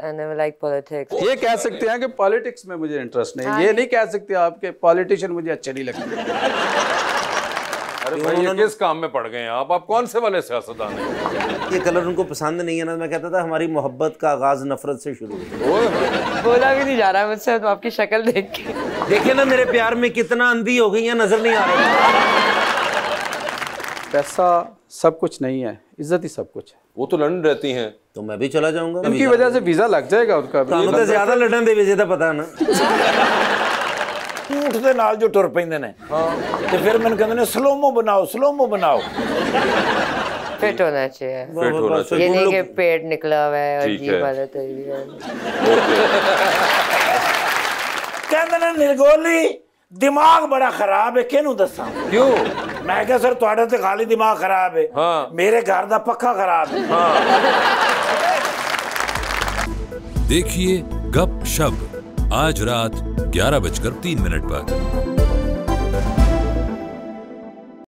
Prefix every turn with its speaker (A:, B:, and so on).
A: I never liked politics.
B: ये कह सकते हैं कि पॉलिटिक्स में मुझे इंटरेस्ट नहीं, ये नहीं कह सकते आपके पॉलिटिशियन मुझे अच्छे नहीं लगते।
C: अरे भाई ये किस काम में पड़ गए हैं आप कौन से वाले सियासतदान हैं?
D: ये कलर उनको पसंद नहीं है ना। मैं कहता था हमारी मोहब्बत का आगाज नफरत से शुरू हुआ।
A: बोला भी नहीं जा रहा मुझसे तो आपकी शक्ल देख के।
D: देखे ना मेरे प्यार में कितना अंधी हो गई है, नजर नहीं आ रहा।
B: पैसा सब कुछ नहीं है, इज्जत ही सब कुछ है।
C: वो तो लंदन रहती हैं।
D: तो मैं भी चला जाऊंगा।
B: उनकी वजह से वीजा लग जाएगा उनका।
D: तो ज्यादा लड़न दे वीजे का पता ना।
E: ऊँट दे नाल जो टुर पैंदे ने ते फिर मैंने कहंदे ने स्लोमो बनाओ।
A: फिट होना चाहिए।
C: फिट होना चाहिए।
A: ये नहीं कि पेट निकला हुआ है और जीभ वाला तो ये
E: कहंदे ने निर्गोली दिमाग बड़ा खराब है, किनू दसा
C: क्यों?
E: मैं क्या सर तुहाडा ते खाली दिमाग खराब है।
C: हाँ।
E: मेरे घर दा पक्का खराब है।
F: देखिए गप शप आज रात 11:03 पर।